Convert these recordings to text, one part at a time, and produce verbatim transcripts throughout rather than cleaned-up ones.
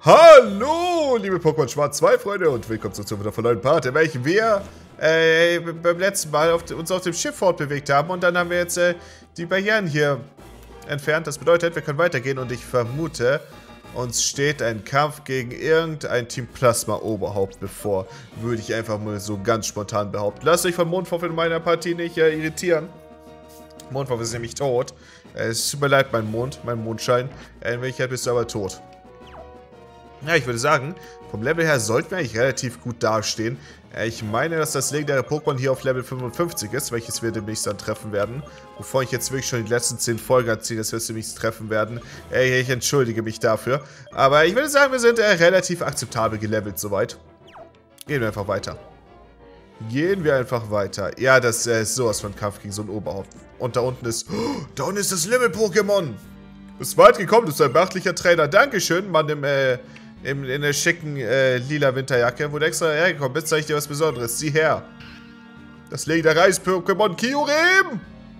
Hallo, liebe Pokémon Schwarz zwei Freunde und willkommen zu einem neuen Part, in welchem wir äh, beim letzten Mal auf, uns auf dem Schiff fortbewegt haben und dann haben wir jetzt äh, die Barrieren hier entfernt. Das bedeutet, wir können weitergehen und ich vermute, uns steht ein Kampf gegen irgendein Team Plasma Oberhaupt bevor. Würde ich einfach mal so ganz spontan behaupten. Lasst euch von Mondwurf in meiner Partie nicht äh, irritieren. Mondwurf ist nämlich tot. Äh, es tut mir leid, mein Mond, mein Mondschein. Äh, in Wirklichkeit bist du aber tot. Ja, ich würde sagen, vom Level her sollten wir eigentlich relativ gut dastehen. Ich meine, dass das legendäre Pokémon hier auf Level fünfundfünfzig ist, welches wir demnächst dann treffen werden. Wovon ich jetzt wirklich schon die letzten zehn Folgen erzähle, dass wir es demnächst treffen werden. Ich entschuldige mich dafür. Aber ich würde sagen, wir sind äh, relativ akzeptabel gelevelt soweit. Gehen wir einfach weiter. Gehen wir einfach weiter. Ja, das äh, ist sowas von Kampf gegen so ein Oberhaupt. Und da unten ist... Oh, da unten ist das Limit-Pokémon! Ist weit gekommen, das ist ein beachtlicher Trainer. Dankeschön, Mann im... Äh, In, in der schicken äh, lila Winterjacke, wo du extra hergekommen bist, zeige ich dir was Besonderes. Sieh her. Das legendäre Eis-Pokémon Kyurem!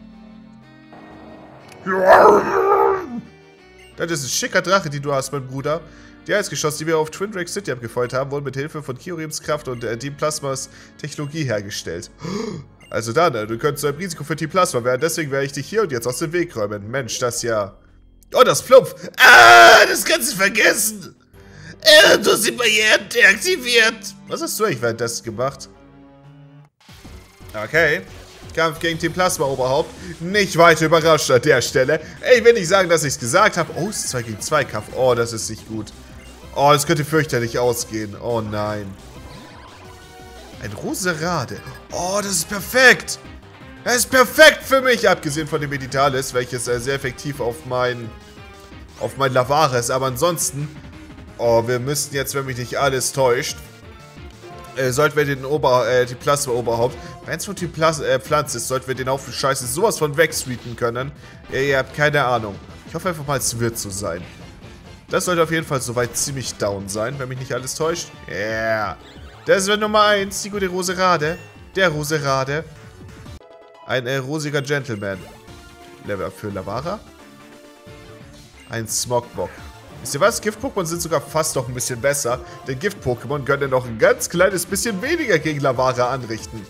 Das ist ein schicker Drache, die du hast, mein Bruder. Die Eisgeschosse, die wir auf Twin Drake City abgefeuert haben, wurden mit Hilfe von Kyurems Kraft und äh, Team Plasmas Technologie hergestellt. Also dann, äh, du könntest ein Risiko für Team Plasma werden, deswegen werde ich dich hier und jetzt aus dem Weg räumen. Mensch, das ja... Oh, das Flumpf! Ah, das kannst du vergessen! Er hat uns die Barrieren deaktiviert. Was hast du eigentlich währenddessen gemacht? Okay. Kampf gegen Team Plasma Oberhaupt. Nicht weiter überrascht an der Stelle. Ich will nicht sagen, dass ich es gesagt habe. Oh, es ist zwei gegen zwei Kampf. Oh, das ist nicht gut. Oh, das könnte fürchterlich ausgehen. Oh nein. Ein Roserade. Oh, das ist perfekt. Das ist perfekt für mich. Abgesehen von dem Meditalis, welches äh, sehr effektiv auf mein, auf mein Lavare ist. Aber ansonsten... Oh, wir müssten jetzt, wenn mich nicht alles täuscht, äh, sollten wir den Ober, äh, die Plasma-Oberhaupt, wenn es von Typ Plas äh, Pflanze ist, sollten wir den Haufen Scheiße sowas von wegsweeten können. Ja, ihr habt keine Ahnung. Ich hoffe einfach mal, es wird so sein. Das sollte auf jeden Fall soweit ziemlich down sein, wenn mich nicht alles täuscht. Ja. Yeah. Das wird Nummer eins, die gute Roserade. Der Roserade. Ein äh, rosiger Gentleman. Level up für Lavara. Ein Smogbock. Wisst ihr was? Gift-Pokémon sind sogar fast noch ein bisschen besser, denn Gift-Pokémon können ja noch ein ganz kleines bisschen weniger gegen Lavara anrichten.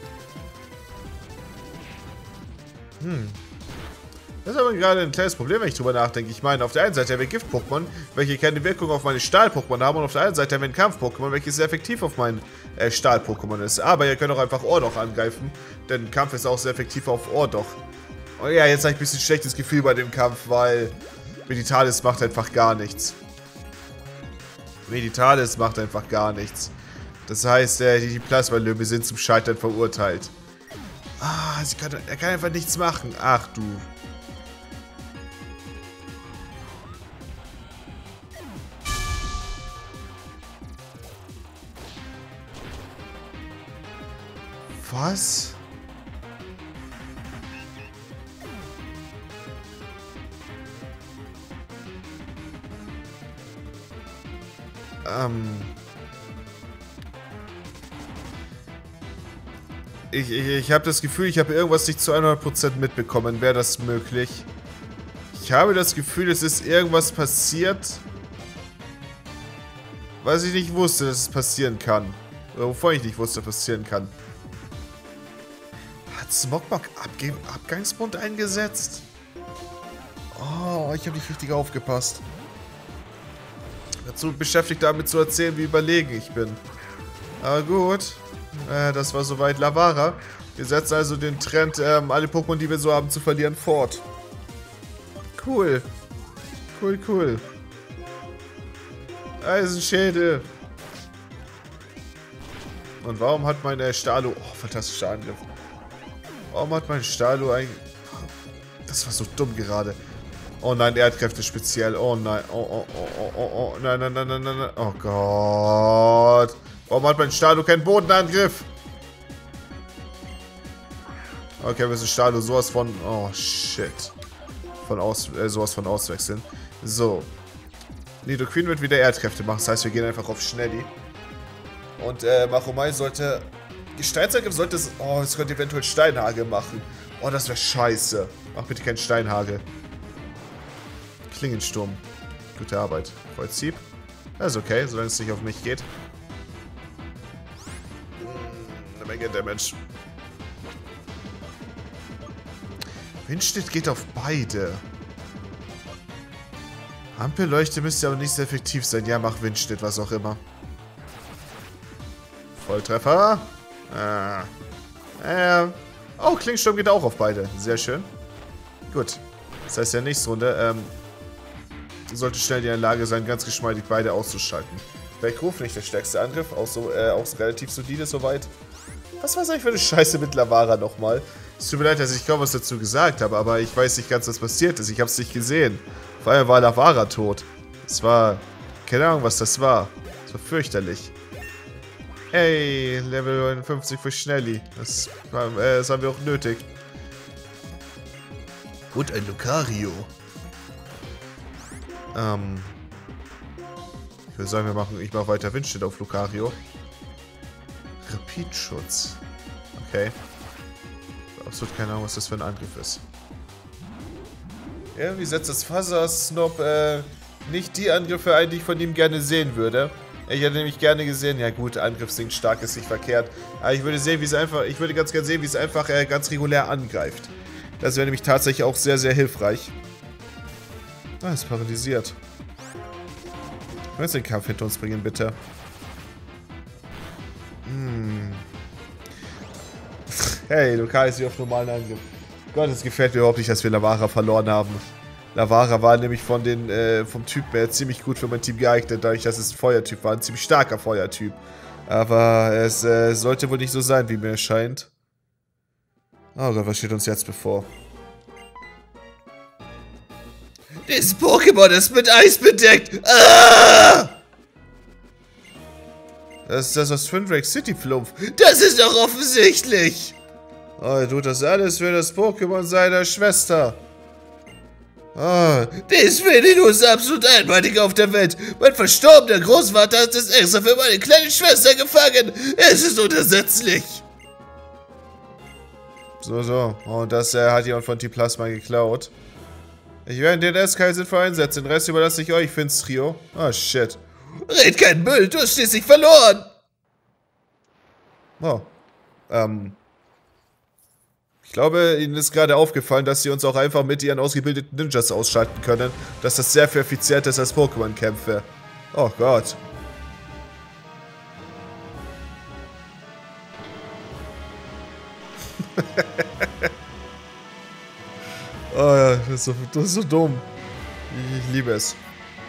Hm. Das ist aber gerade ein kleines Problem, wenn ich drüber nachdenke. Ich meine, auf der einen Seite haben wir Gift-Pokémon, welche keine Wirkung auf meine Stahl-Pokémon haben, und auf der anderen Seite haben wir ein Kampf-Pokémon, welches sehr effektiv auf mein äh, Stahl-Pokémon ist. Aber ihr könnt auch einfach Ordoch angreifen, denn Kampf ist auch sehr effektiv auf Ordoch. Und ja, jetzt habe ich ein bisschen schlechtes Gefühl bei dem Kampf, weil... Meditalis macht einfach gar nichts. Meditalis macht einfach gar nichts. Das heißt, äh, die, die Plasmalöwe sind zum Scheitern verurteilt. Ah, sie kann, er kann einfach nichts machen. Ach du. Was? Ähm. Ich, ich, ich habe das Gefühl, ich habe irgendwas nicht zu hundert Prozent mitbekommen. Wäre das möglich? Ich habe das Gefühl, es ist irgendwas passiert, was ich nicht wusste, dass es passieren kann. Oder wovon ich nicht wusste, passieren kann. Hat Smogbock Abge Abgangsbund eingesetzt? Oh, ich habe nicht richtig aufgepasst. Dazu beschäftigt damit zu erzählen, wie überlegen ich bin. Aber gut. Äh, das war soweit Lavara. Wir setzen also den Trend, ähm, alle Pokémon, die wir so haben, zu verlieren, fort. Cool. Cool, cool. Eisenschädel. Und warum hat meine Stalo... Oh, fantastischer Angriff. Warum hat mein Stalo eigentlich... Das war so dumm gerade. Oh nein, Erdkräfte speziell. Oh nein. Oh, oh, oh, oh, oh, oh. Nein, nein, nein, nein, nein. Oh Gott. Warum hat mein Stalo keinen Bodenangriff? Okay, wir müssen Stalo sowas von... Oh, shit. Von aus... Äh, sowas von auswechseln. So. Nidoqueen wird wieder Erdkräfte machen. Das heißt, wir gehen einfach auf Schnelli. Und, äh, Machomai sollte... Gesteinsangriff sollte es... Oh, es könnte eventuell Steinhagel machen. Oh, das wäre scheiße. Mach bitte keinen Steinhagel. Klingensturm. Gute Arbeit. Vollzieb. Das ist okay, solange es nicht auf mich geht. Eine Menge Damage. Windschnitt geht auf beide. Ampelleuchte müsste aber nicht sehr effektiv sein. Ja, mach Windschnitt, was auch immer. Volltreffer. Ah. Äh. Oh, Klingsturm geht auch auf beide. Sehr schön. Gut. Das heißt, ja, nächste Runde, ähm, sollte schnell in der Lage sein, ganz geschmeidig beide auszuschalten. Weckruf, nicht der stärkste Angriff, auch, so, äh, auch relativ solide soweit. Was war das eigentlich für eine Scheiße mit Lavara nochmal? Es tut mir leid, dass ich kaum was dazu gesagt habe, aber ich weiß nicht ganz, was passiert ist. Ich habe es nicht gesehen. Vor allem war Lavara tot. Es war... Keine Ahnung, was das war. Es war fürchterlich. Ey, Level neunundfünfzig für Schnelli. Das, war, äh, das haben wir auch nötig. Und ein Lucario. Ähm. Ich würde sagen, wir machen, ich mache weiter Windschnitt auf Lucario. Rapidschutz. Okay. Absolut keine Ahnung, was das für ein Angriff ist. Irgendwie setzt das Fuzzer-Snob äh, nicht die Angriffe ein, die ich von ihm gerne sehen würde. Ich hätte nämlich gerne gesehen, ja gut, Angriffsding stark ist nicht verkehrt. Aber ich würde sehen, wie es einfach, ich würde ganz gerne sehen, wie es einfach äh, ganz regulär angreift. Das wäre nämlich tatsächlich auch sehr, sehr hilfreich. Ah, ist paralysiert. Lass den Kampf hinter uns bringen, bitte. Hm. Hey, Lokal ist hier auf normalen Angriff. Gott, es gefällt mir überhaupt nicht, dass wir Lavara verloren haben. Lavara war nämlich von den, äh, vom Typ her ziemlich gut für mein Team geeignet, dadurch, dass es ein Feuertyp war. Ein ziemlich starker Feuertyp. Aber es äh, sollte wohl nicht so sein, wie mir scheint. Oh Gott, was steht uns jetzt bevor? Dieses Pokémon ist mit Eis bedeckt! Ah! Das ist das aus Twindrake City Flumpf. Das ist doch offensichtlich! Oh, er tut das alles für das Pokémon seiner Schwester. Ah, dieses Veneno ist absolut einmalig auf der Welt. Mein verstorbener Großvater hat es extra für meine kleine Schwester gefangen. Es ist unersetzlich. So, so. Und das äh, hat jemand von T-Plasma geklaut. Ich werde den S keinen sinnvoll einsetzen. Den Rest überlasse ich euch, Finstrio. Oh, shit. Red kein Müll, du hast schließlich verloren. Oh. Ähm. Ich glaube, ihnen ist gerade aufgefallen, dass sie uns auch einfach mit ihren ausgebildeten Ninjas ausschalten können. Dass das sehr viel effizienter ist als Pokémon-Kämpfe. Oh Gott. Oh ja, das ist, so, das ist so dumm. Ich, ich liebe es.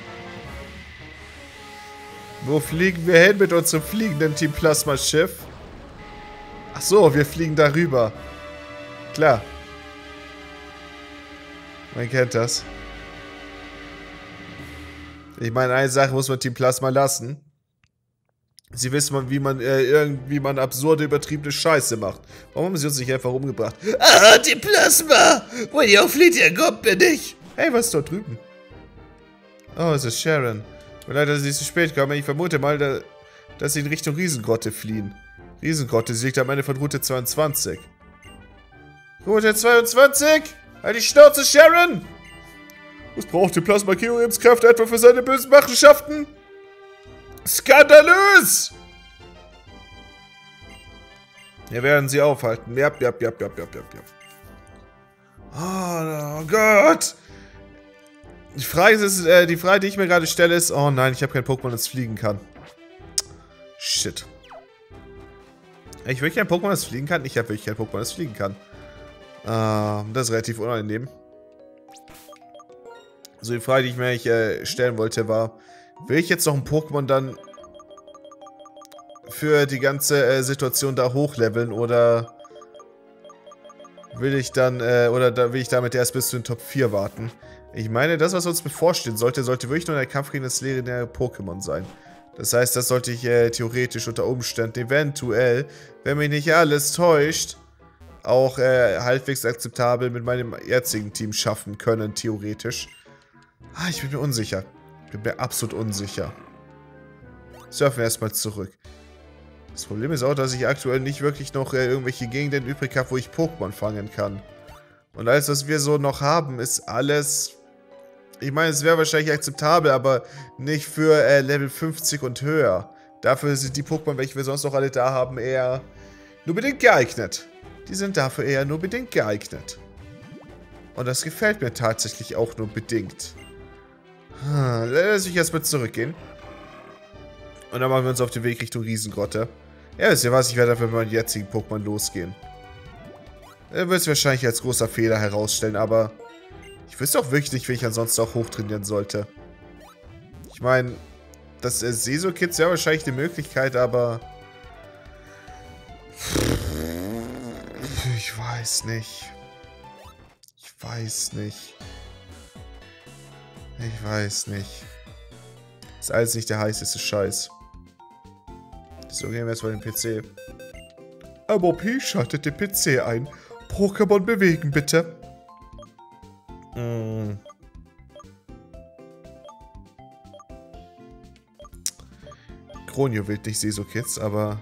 Wo fliegen wir hin mit unserem fliegenden Team-Plasma-Schiff? Ach so, wir fliegen darüber. Klar. Man kennt das. Ich meine, eine Sache muss man Team Plasma lassen. Sie wissen, wie man äh, irgendwie man absurde, übertriebene Scheiße macht. Warum haben sie uns nicht einfach umgebracht? Ah, Team Plasma! Wo ihr auffliegt, ihr kommt mir nicht! Hey, was ist dort drüben? Oh, es ist Sharon. Mir leid, dass sie zu spät kam. Ich vermute mal, da, dass sie in Richtung Riesengrotte fliehen. Riesengrotte, sie liegt am Ende von Route zweiundzwanzig. Route zweiundzwanzig? Halt die Schnauze, Sharon! Was braucht die Plasma Kyurems Kräfte etwa für seine bösen Machenschaften? Skandalös! Wir werden sie aufhalten. Jap, jap, jap, jap, jap, jap, jap. Oh, oh Gott! Die Frage, ist, äh, die Frage, die ich mir gerade stelle, ist... Oh nein, ich habe kein Pokémon, das fliegen kann. Shit. Ich will kein Pokémon, das fliegen kann? Ich habe wirklich kein Pokémon, das fliegen kann. Ähm, das ist relativ unangenehm. Also die Frage, die ich mir eigentlich äh, stellen wollte, war... Will ich jetzt noch ein Pokémon dann für die ganze äh, Situation da hochleveln oder will ich dann, äh, oder da will ich damit erst bis zu den Top vier warten? Ich meine, das, was uns bevorstehen sollte, sollte wirklich nur der Kampf gegen das legendäre Pokémon sein. Das heißt, das sollte ich äh, theoretisch unter Umständen eventuell, wenn mich nicht alles täuscht, auch äh, halbwegs akzeptabel mit meinem jetzigen Team schaffen können, theoretisch. Ah, ich bin mir unsicher. Ich bin mir absolut unsicher. Surfen wir erstmal zurück. Das Problem ist auch, dass ich aktuell nicht wirklich noch äh, irgendwelche Gegenden übrig habe, wo ich Pokémon fangen kann. Und alles, was wir so noch haben, ist alles Ich meine, es wäre wahrscheinlich akzeptabel, aber nicht für äh, Level fünfzig und höher. Dafür sind die Pokémon, welche wir sonst noch alle da haben, eher nur bedingt geeignet. Die sind dafür eher nur bedingt geeignet. Und das gefällt mir tatsächlich auch nur bedingt. Hm, lass mich erstmal zurückgehen. Und dann machen wir uns auf den Weg Richtung Riesengrotte. Ja, wisst ihr was? Ich werde dafür mit meinen jetzigen Pokémon losgehen. Er wird es wahrscheinlich als großer Fehler herausstellen, aber ich wüsste auch wirklich nicht, wie ich ansonsten auch hochtrainieren sollte. Ich meine, das äh, Seso-Kit ist ja wahrscheinlich eine Möglichkeit, aber ich weiß nicht. Ich weiß nicht. Ich weiß nicht. Das ist alles nicht der heißeste Scheiß. So, gehen wir jetzt mal den P C. M O P schaltet den P C ein. Pokémon bewegen, bitte. Mm. Kronio will nicht Seso-Kids, aber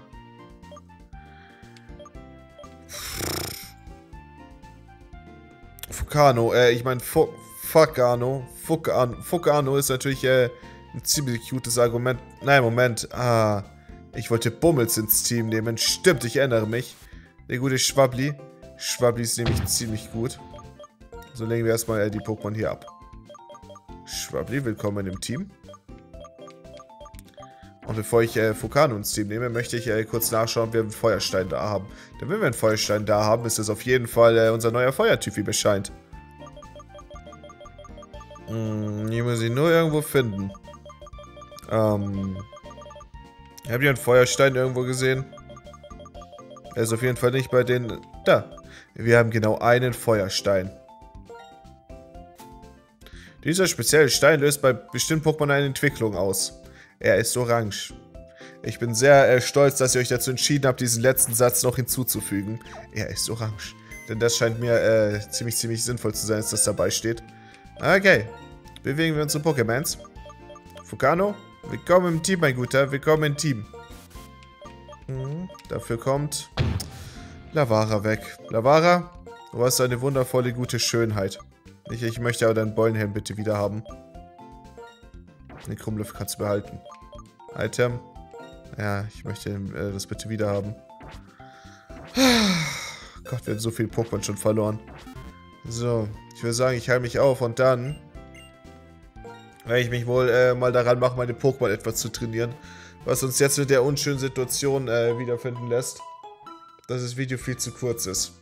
Fukano, äh, ich meine Fukano, Fukano, Fukano ist natürlich äh, ein ziemlich cutes Argument. Nein, Moment, ah, ich wollte Bummels ins Team nehmen, stimmt, ich erinnere mich. Der gute Schwabli, Schwabli ist nämlich ziemlich gut. So legen wir erstmal äh, die Pokémon hier ab. Schwabli, willkommen im Team. Und bevor ich äh, Fukano ins Team nehme, möchte ich äh, kurz nachschauen, ob wir einen Feuerstein da haben. Denn wenn wir einen Feuerstein da haben, ist das auf jeden Fall äh, unser neuer Feuertyp, wie mir scheint. Hm, ich muss ihn nur irgendwo finden. Ähm. Habt ihr einen Feuerstein irgendwo gesehen? Er ist auf jeden Fall nicht bei den... Da. Wir haben genau einen Feuerstein. Dieser spezielle Stein löst bei bestimmten Pokémon eine Entwicklung aus. Er ist orange. Ich bin sehr äh, stolz, dass ihr euch dazu entschieden habt, diesen letzten Satz noch hinzuzufügen. Er ist orange. Denn das scheint mir äh, ziemlich, ziemlich sinnvoll zu sein, dass das dabei steht. Okay. Bewegen wir uns zu Pokémons. Fukano, willkommen im Team, mein Guter. Willkommen im Team. Mhm. Dafür kommt Lavara weg. Lavara, du hast eine wundervolle, gute Schönheit. Ich, ich möchte aber deinen Beulenhelm bitte wieder haben. Den Krummluft kannst du behalten. Item. Ja, ich möchte äh, das bitte wieder haben. Gott, wir haben so viele Pokémon schon verloren. So, ich würde sagen, ich halte mich auf und dann werde ich mich wohl äh, mal daran machen, meine Pokémon etwas zu trainieren. Was uns jetzt mit der unschönen Situation äh, wiederfinden lässt, dass das Video viel zu kurz ist.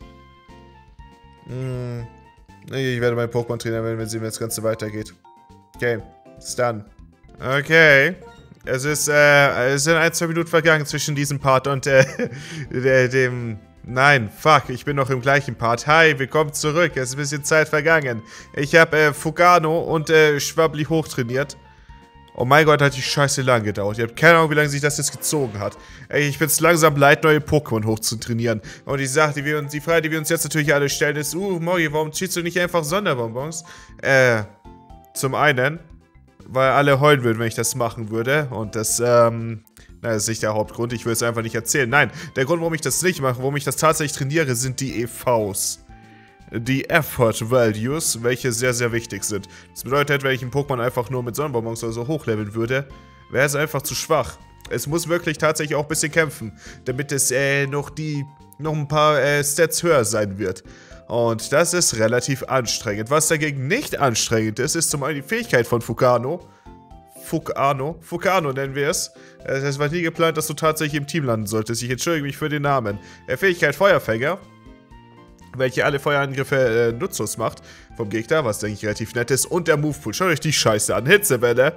Hm. Ich werde mein Pokémon trainieren, wenn wir sehen, wie das Ganze weitergeht. Okay, bis dann. Okay. Es ist, äh, es sind ein, zwei Minuten vergangen zwischen diesem Part und, äh, dem... Nein, fuck, ich bin noch im gleichen Part. Hi, willkommen zurück. Es ist ein bisschen Zeit vergangen. Ich habe, äh, Fukano und, äh, Schwabli hochtrainiert. Oh mein Gott, hat die Scheiße lang gedauert. Ihr habt keine Ahnung, wie lange sich das jetzt gezogen hat. Ey, ich bin's langsam leid, neue Pokémon hochzutrainieren. Und die Sache, die wir uns, die Frage, die wir uns jetzt natürlich alle stellen, ist, uh, Mori, warum cheatst du nicht einfach Sonderbonbons? Äh, zum einen, weil alle heulen würden, wenn ich das machen würde. Und das, ähm, na, das ist nicht der Hauptgrund. Ich will es einfach nicht erzählen. Nein, der Grund, warum ich das nicht mache, warum ich das tatsächlich trainiere, sind die E Vs. Die Effort Values, welche sehr, sehr wichtig sind. Das bedeutet, wenn ich einen Pokémon einfach nur mit Sonnenbonbons oder so hochleveln würde, wäre es einfach zu schwach. Es muss wirklich tatsächlich auch ein bisschen kämpfen, damit es äh, noch die, noch ein paar äh, Stats höher sein wird. Und das ist relativ anstrengend. Was dagegen nicht anstrengend ist, ist zum einen die Fähigkeit von Fukano. Fukano. Fukano nennen wir es. Es war nie geplant, dass du tatsächlich im Team landen solltest. Ich entschuldige mich für den Namen. Der Fähigkeit Feuerfänger, welche alle Feuerangriffe äh, nutzlos macht vom Gegner, was denke ich relativ nett ist. Und der Movepool. Schaut euch die Scheiße an. Hitzewelle.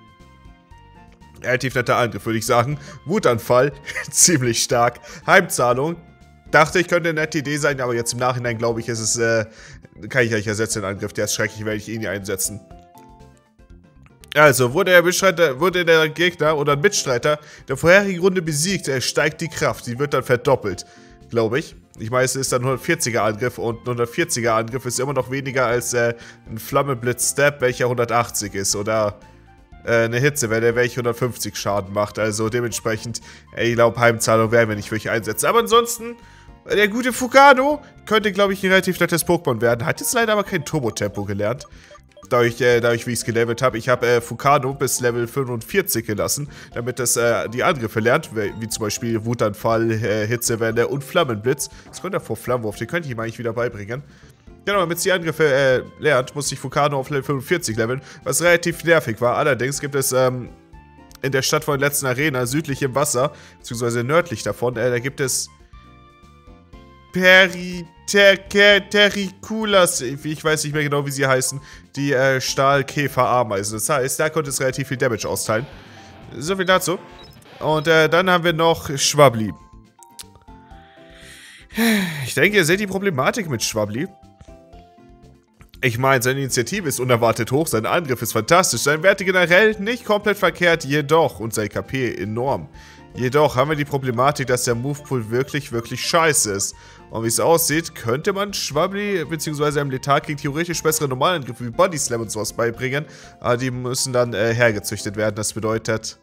Relativ netter Angriff, würde ich sagen. Wutanfall. Ziemlich stark. Heimzahlung. Dachte ich, könnte eine nette Idee sein, aber jetzt im Nachhinein glaube ich, ist es, äh, kann ich euch ersetzen, den Angriff. Der ist schrecklich, werde ich ihn hier einsetzen. Also, wurde der Mitstreiter, wurde der Gegner oder ein Mitstreiter der vorherigen Runde besiegt, er steigt die Kraft. Die wird dann verdoppelt, glaube ich. Ich meine, es ist dann hundertvierziger Angriff und ein hundertvierziger Angriff ist immer noch weniger als äh, ein Flammenblitz-Step, welcher hundertachtzig ist. Oder äh, eine Hitzewelle, welche hundertfünfzig Schaden macht. Also dementsprechend, ey, ich glaube, Heimzahlung werden wir nicht wirklich einsetzen. Aber ansonsten, der gute Fukano könnte, glaube ich, ein relativ nettes Pokémon werden. Hat jetzt leider aber kein Turbo-Tempo gelernt. dadurch, äh, dadurch wie ich es gelevelt habe. Ich habe äh, Fukano bis Level fünfundvierzig gelassen, damit es äh, die Angriffe lernt, wie, wie zum Beispiel Wutanfall, äh, Hitzewelle und Flammenblitz. Das könnte vor Flammenwurf, den könnte ich ihm eigentlich wieder beibringen. Genau, damit es die Angriffe äh, lernt, musste ich Fukano auf Level fünfundvierzig leveln, was relativ nervig war. Allerdings gibt es ähm, in der Stadt von der letzten Arena, südlich im Wasser, beziehungsweise nördlich davon, äh, da gibt es Peri... Terriculas, ich weiß nicht mehr genau, wie sie heißen, die äh, Stahlkäfer-Ameisen. Das heißt, da konnte es relativ viel Damage austeilen. So viel dazu. Und äh, dann haben wir noch Schwabli. Ich denke, ihr seht die Problematik mit Schwabli. Ich meine, seine Initiative ist unerwartet hoch, sein Angriff ist fantastisch, seine Werte generell nicht komplett verkehrt, jedoch, und sein K P enorm. Jedoch haben wir die Problematik, dass der Movepool wirklich, wirklich scheiße ist. Und wie es aussieht, könnte man Schwabli bzw. einem Letharking theoretisch bessere Normalangriffe wie Body Slam und sowas beibringen. Aber die müssen dann äh, hergezüchtet werden. Das bedeutet...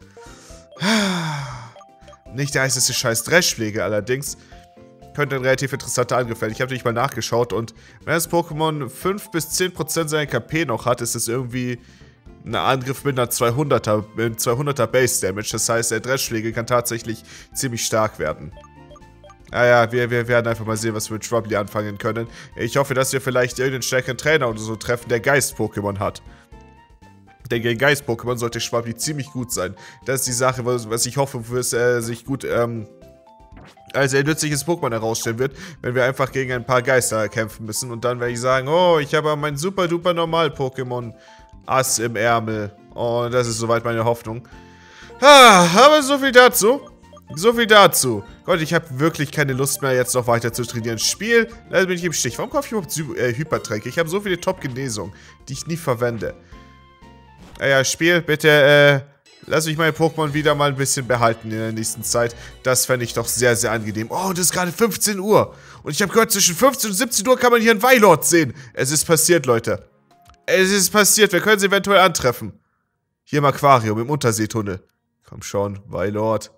Nicht der heißeste Scheiß Dreschschläge allerdings. Könnte ein relativ interessanter Angriff werden. Ich habe nämlich mal nachgeschaut und wenn das Pokémon fünf bis zehn Prozent seiner K P noch hat, ist es irgendwie... ein Angriff mit einer zweihunderter, mit zweihunderter Base Damage. Das heißt, der Dreschschläge kann tatsächlich ziemlich stark werden. Naja, wir, wir werden einfach mal sehen, was wir mit Schwabli anfangen können. Ich hoffe, dass wir vielleicht irgendeinen stärkeren Trainer oder so treffen, der Geist-Pokémon hat. Denn gegen Geist-Pokémon sollte Schwabli ziemlich gut sein. Das ist die Sache, was ich hoffe, wo es äh, sich gut ähm, als ein nützliches Pokémon herausstellen wird, wenn wir einfach gegen ein paar Geister kämpfen müssen. Und dann werde ich sagen, oh, ich habe mein super-duper Normal-Pokémon Ass im Ärmel. Und das ist soweit meine Hoffnung. Ah, aber so viel dazu. So viel dazu. Gott, ich habe wirklich keine Lust mehr, jetzt noch weiter zu trainieren. Spiel, da bin ich im Stich. Warum kaufe ich überhaupt äh, Hypertränke? Ich habe so viele Top-Genesungen, die ich nie verwende. Naja, Spiel, bitte, äh, lass mich meine Pokémon wieder mal ein bisschen behalten in der nächsten Zeit. Das fände ich doch sehr, sehr angenehm. Oh, und es ist gerade fünfzehn Uhr. Und ich habe gehört, zwischen fünfzehn und siebzehn Uhr kann man hier einen Weilord sehen. Es ist passiert, Leute. Es ist passiert. Wir können sie eventuell antreffen. Hier im Aquarium, im Unterseetunnel. Komm schon, Weilord.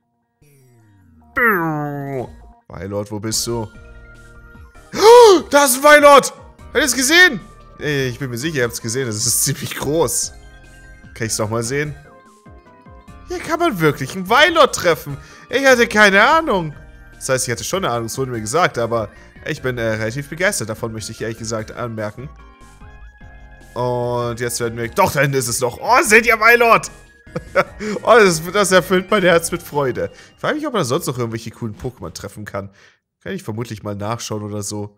Weilord, wo bist du? Oh, da ist ein Weilord! Habt ihr es gesehen? Ich bin mir sicher, ihr habt es gesehen. Das ist ziemlich groß. Kann ich es nochmal sehen? Hier kann man wirklich einen Weilord treffen. Ich hatte keine Ahnung. Das heißt, ich hatte schon eine Ahnung, es wurde mir gesagt, aber ich bin äh, relativ begeistert davon, möchte ich ehrlich gesagt anmerken. Und jetzt werden wir... Doch, da hinten ist es noch. Oh, seht ihr, Weilord! Oh, das, das erfüllt mein Herz mit Freude. Ich frage mich, ob man sonst noch irgendwelche coolen Pokémon treffen kann. Kann ich vermutlich mal nachschauen oder so.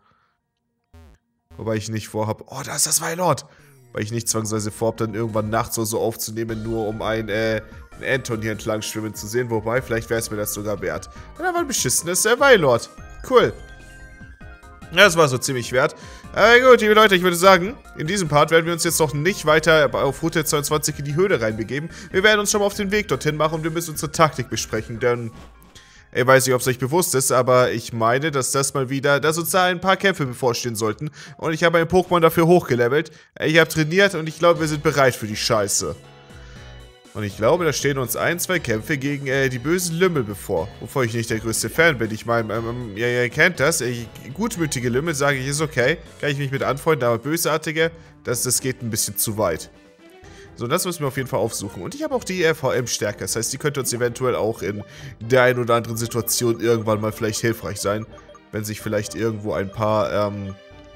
Wobei ich nicht vorhabe... Oh, da ist das Weilord! Weil ich nicht zwangsweise vorhabe, dann irgendwann nachts oder so aufzunehmen, nur um ein, äh, ein Anton hier entlang schwimmen zu sehen. Wobei, vielleicht wäre es mir das sogar wert. Ja, da war ein beschissenes der Weilord. Cool. Ja, das war so ziemlich wert. Aber gut, liebe Leute, ich würde sagen, in diesem Part werden wir uns jetzt noch nicht weiter auf Route zweiundzwanzig in die Höhle reinbegeben. Wir werden uns schon mal auf den Weg dorthin machen und wir müssen unsere Taktik besprechen, denn... Ich weiß nicht, ob es euch bewusst ist, aber ich meine, dass das mal wieder, dass uns da ein paar Kämpfe bevorstehen sollten. Und ich habe ein Pokémon dafür hochgelevelt. Ich habe trainiert und ich glaube, wir sind bereit für die Scheiße. Und ich glaube, da stehen uns ein, zwei Kämpfe gegen äh, die bösen Lümmel bevor. Wovon ich nicht der größte Fan bin. Ich meine, ähm, ja, ihr kennt das. Äh, gutmütige Lümmel, sage ich, ist okay. Kann ich mich mit anfreunden, aber bösartige, das, das geht ein bisschen zu weit. So, das müssen wir auf jeden Fall aufsuchen. Und ich habe auch die R V M-Stärke. Das heißt, die könnte uns eventuell auch in der einen oder anderen Situation irgendwann mal vielleicht hilfreich sein. Wenn sich vielleicht irgendwo ein paar, ähm,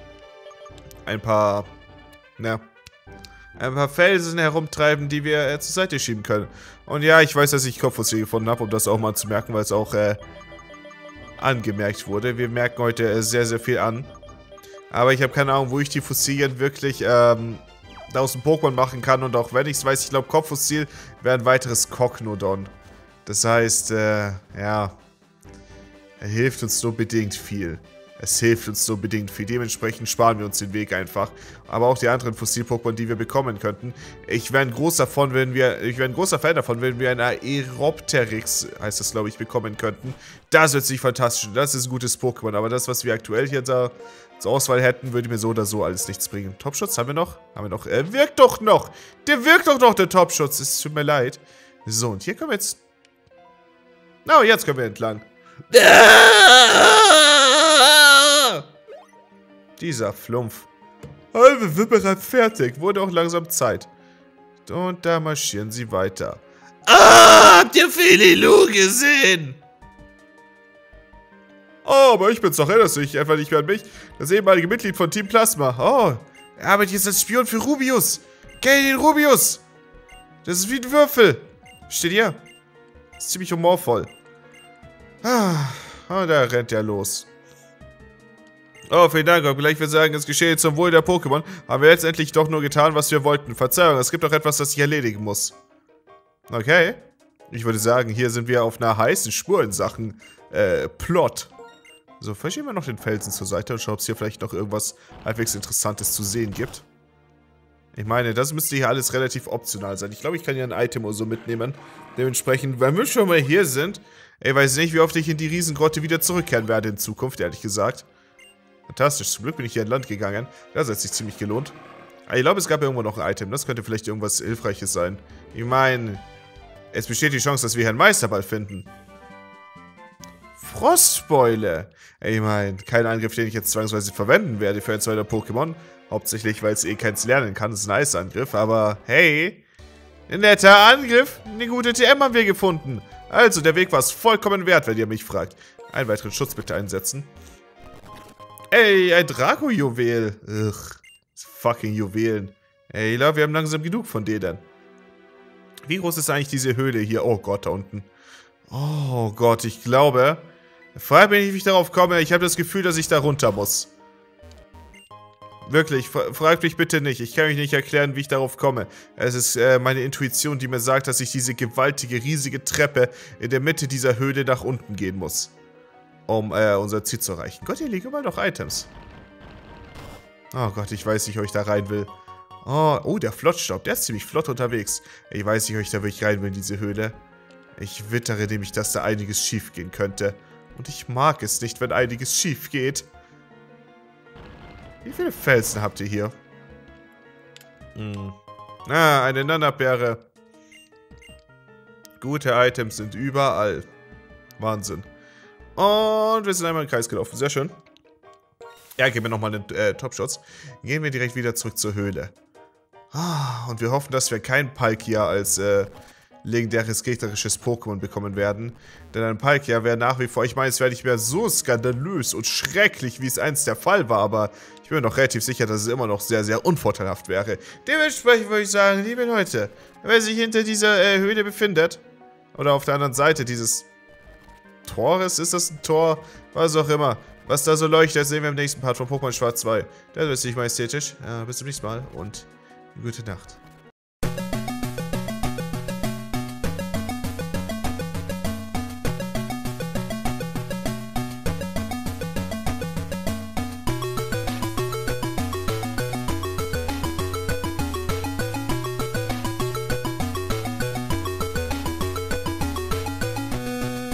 ein paar, na, ein paar Felsen herumtreiben, die wir äh, zur Seite schieben können. Und ja, ich weiß, dass ich Kopffossil gefunden habe, um das auch mal zu merken, weil es auch, äh, angemerkt wurde. Wir merken heute äh, sehr, sehr viel an. Aber ich habe keine Ahnung, wo ich die Fossilien wirklich, ähm... aus dem Pokémon machen kann. Und auch wenn ich es weiß, ich glaube, Kopffossil wäre ein weiteres Cognodon. Das heißt, äh, ja, er hilft uns nur bedingt viel. Es hilft uns nur bedingt viel. Dementsprechend sparen wir uns den Weg einfach. Aber auch die anderen Fossil-Pokémon, die wir bekommen könnten. Ich wäre ein großer davon, wenn wir, ich wäre ein großer Fan davon, wenn wir ein Aeropteryx, heißt das, glaube ich, bekommen könnten. Das wird sich fantastisch. Das ist ein gutes Pokémon. Aber das, was wir aktuell hier da zur Auswahl hätten, würde mir so oder so alles nichts bringen. Topschutz haben wir noch? Haben wir noch? Er wirkt doch noch! Der wirkt doch noch, der Topschutz. Es tut mir leid. So, und hier können wir jetzt... Oh, jetzt können wir entlang. Dieser Flumpf. Oh, wir sind bereits fertig. Wurde auch langsam Zeit. Und da marschieren sie weiter. Ah, habt ihr Feli Lu gesehen? Oh, aber ich bin's doch, erinnerst du dich einfach nicht mehr an mich? Das ehemalige Mitglied von Team Plasma. Oh, er arbeitet jetzt als Spion für Rubius. Kennt den Rubius? Das ist wie ein Würfel. Steht hier. Das ist ziemlich humorvoll. Ah, und da rennt er los. Oh, vielen Dank. Gleich wir sagen, es geschehe zum Wohl der Pokémon. Haben wir letztendlich doch nur getan, was wir wollten. Verzeihung, es gibt doch etwas, das ich erledigen muss. Okay. Ich würde sagen, hier sind wir auf einer heißen Spur in Sachen äh, Plot. So, verschieben wir noch den Felsen zur Seite und schauen, ob es hier vielleicht noch irgendwas halbwegs Interessantes zu sehen gibt. Ich meine, das müsste hier alles relativ optional sein. Ich glaube, ich kann hier ein Item oder so mitnehmen. Dementsprechend, wenn wir schon mal hier sind, ey, weiß nicht, wie oft ich in die Riesengrotte wieder zurückkehren werde in Zukunft, ehrlich gesagt. Fantastisch, zum Glück bin ich hier in Land gegangen. Das hat sich ziemlich gelohnt. Aber ich glaube, es gab irgendwo noch ein Item. Das könnte vielleicht irgendwas Hilfreiches sein. Ich meine, es besteht die Chance, dass wir hier einen Meisterball finden. Frostbeule. Ich meine, kein Angriff, den ich jetzt zwangsweise verwenden werde für ein zweiter Pokémon. Hauptsächlich, weil es eh keins lernen kann. Das ist ein Eisangriff. Aber hey, ein netter Angriff. Eine gute T M haben wir gefunden. Also, der Weg war es vollkommen wert, wenn ihr mich fragt. Einen weiteren Schutz bitte einsetzen. Ey, ein Draco-Juwel. Ugh, fucking Juwelen. Ey, ich glaube, wir haben langsam genug von denen. Wie groß ist eigentlich diese Höhle hier? Oh Gott, da unten. Oh Gott, ich glaube... Frag mich nicht, wie ich darauf komme. Ich habe das Gefühl, dass ich da runter muss. Wirklich, fragt mich bitte nicht. Ich kann euch nicht erklären, wie ich darauf komme. Es ist äh, meine Intuition, die mir sagt, dass ich diese gewaltige, riesige Treppe in der Mitte dieser Höhle nach unten gehen muss. Um äh, unser Ziel zu erreichen. Gott, hier liegen immer noch Items. Oh Gott, ich weiß nicht, ob ich da rein will. Oh, oh, der Flottstaub, der ist ziemlich flott unterwegs. Ich weiß nicht, ob ich da wirklich rein will in diese Höhle. Ich wittere nämlich, dass da einiges schief gehen könnte. Und ich mag es nicht, wenn einiges schief geht. Wie viele Felsen habt ihr hier? Hm. Ah, eine Nanabeere. Gute Items sind überall. Wahnsinn. Und wir sind einmal im Kreis gelaufen. Sehr schön. Ja, geben wir nochmal den äh, Top-Shots. Gehen wir direkt wieder zurück zur Höhle. Ah, und wir hoffen, dass wir kein Palkia als äh, legendäres gegnerisches Pokémon bekommen werden. Denn ein Palkia wäre nach wie vor, ich meine, es wäre nicht mehr so skandalös und schrecklich, wie es einst der Fall war, aber ich bin mir noch relativ sicher, dass es immer noch sehr, sehr unvorteilhaft wäre. Dementsprechend würde ich sagen, liebe Leute, wer sich hinter dieser äh, Höhle befindet, oder auf der anderen Seite dieses Tores, ist das ein Tor? Was auch immer. Was da so leuchtet, sehen wir im nächsten Part von Pokémon Schwarz zwei. Das ist nicht majestätisch. Ja, bis zum nächsten Mal und gute Nacht.